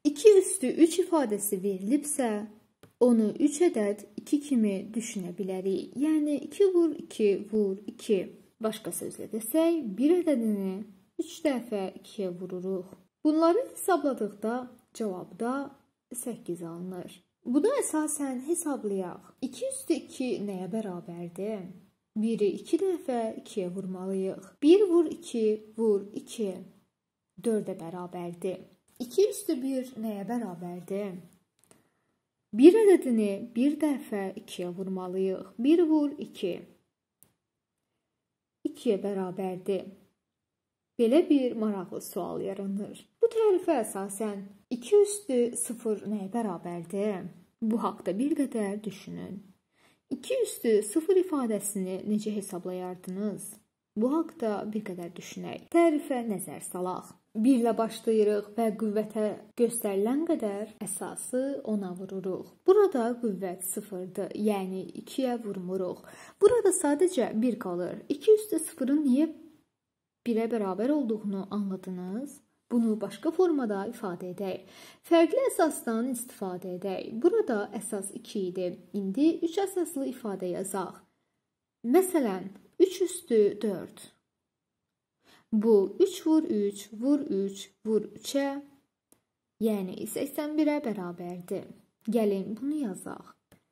2 üstü 3 ifadəsi verilibsə, onu 3 ədəd 2 kimi düşünə bilərik. Yəni 2 vur 2 vur 2. Başqa sözlə desək, 1 ədədini 3 dəfə 2-yə vururuq. Bunları hesabladıqda cavabda 8 alınır. Buna əsasən hesablayaq. 2 üstü 2 nəyə bərabərdir? 1-i 2 dəfə 2-yə vurmalıyıq. 1 vur 2 vur 2. 4-ə bərabərdir. 2 üstü 1 nəyə bərabərdir? 1 ədədini 1 dəfə 2-yə vurmalıyıq. 1 vur 2. 2-yə bərabərdir. Belə bir maraqlı sual yaranır. Bu tərifə əsasən 2 üstü 0 nəyə bərabərdir? Bu haqda bir qədər düşünün. 2 üstü 0 ifadəsini necə hesablayardınız? Bu haqda bir qədər düşünək. Tərifə nəzər salaq. 1 ilə başlayırıq və qüvvətə göstərilən qədər əsası 10-a vururuq. Burada qüvvət 0-dır, yəni 2-yə vurmuruq. Burada sadəcə 1 qalır. 2 üstü 0-ın niyə 1-ə bərabər olduğunu anladınız? Bunu başqa formada ifadə edək. Fərqli əsasdan istifadə edək. Burada əsas 2 idi. İndi 3 əsaslı ifadə yazaq. Məsələn, 3 üstü 4. Bu 3 vur 3 vur 3 vur 3-ə, yəni 81-ə bərabərdir. Gəlin bunu yazaq.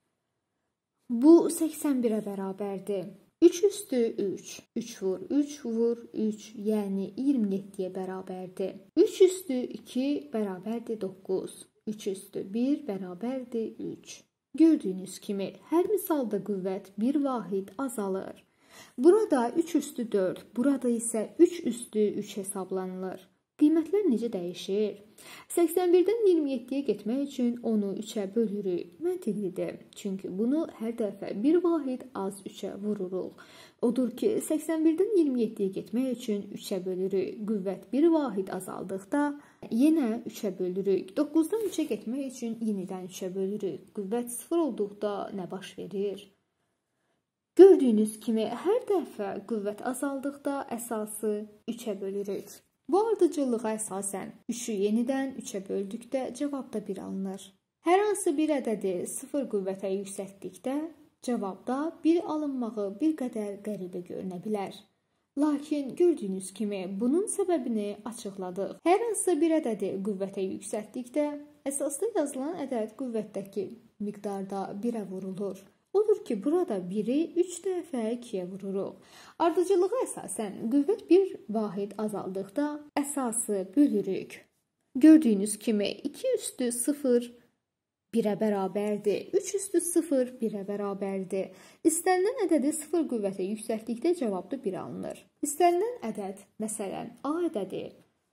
Bu 81-ə bərabərdir. 3 üstü 3. 3 vur 3 vur 3, yəni 27-yə bərabərdir. 3 üstü 2 bərabərdir 9. 3 üstü 1 bərabərdir 3. Gördüyünüz kimi hər misalda qüvvət bir vahid azalır. Burada 3 üstü 4, burada isə 3 üstü 3 hesablanılır. Qiymətlər necə dəyişir? 81-dən 27-yə getmək üçün onu 3-ə bölürük. Məntiqlidir. Çünki bunu hər dəfə bir vahid az 3-ə vururuq. Odur ki, 81-dən 27-yə getmək üçün 3-ə bölürük. Qüvvət bir vahid azaldıqda yenə 3-ə bölürük. 9-dan 3-ə getmək üçün yenidən 3-ə bölürük. Qüvvət 0 olduqda nə baş verir? Gördüyünüz kimi hər dəfə qüvvət azaldıqda əsası 3-ə bölürük. Bu ardıcıllığa əsasən 3-ü yenidən 3-ə böldükdə cavabda 1 alınır. Hər hansı bir ədədi 0 qüvvətə yüksəltdikdə cavabda 1 alınmağı bir qədər qəribə görünə bilər. Lakin gördüyünüz kimi bunun səbəbini açıqladıq. Hər hansı bir ədədi qüvvətə yüksəltdikdə əsasda yazılan ədəd qüvvətdəki miqdarda 1-ə vurulur. Odur ki, burada 1-i 3 dəfə 2-yə vururuq. Ardıcılığa əsasən qüvvət bir vahid azaldıqda əsası bölürük. Gördüyünüz kimi 2 üstü 0 1-ə bərabərdir. 3 üstü 0 1-ə bərabərdir. İstənilən ədədi 0 qüvvətə yüksəltdikdə cavabda 1 alınır. İstənilən ədəd, məsələn, A ədədi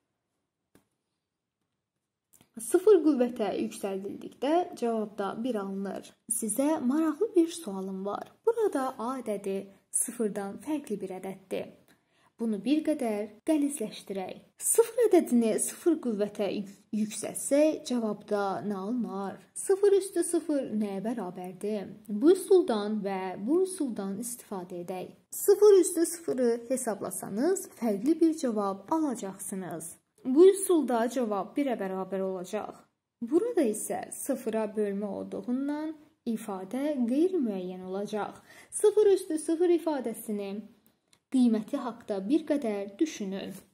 0 qüvvətə yüksəldildikdə cavabda 1 alınır. Sizə maraqlı bir sualım var. Burada A ədədi 0-dan fərqli bir ədəddir. Bunu bir qədər qəlizləşdirək. 0 ədədini 0 qüvvətə yüksəltsək, cavabda nə alınar? 0 üstü 0 nəyə bərabərdir? Bu üsuldan və bu üsuldan istifadə edək. 0 üstü 0-ı hesablasanız, fərqli bir cavab alacaqsınız. Bu üsulda cavab 1-ə bərabər olacaq. Burada isə 0-a bölmə olduğundan ifadə qeyri-müəyyən olacaq. 0 üstü 0 ifadəsinin qiyməti haqda bir qədər düşünün.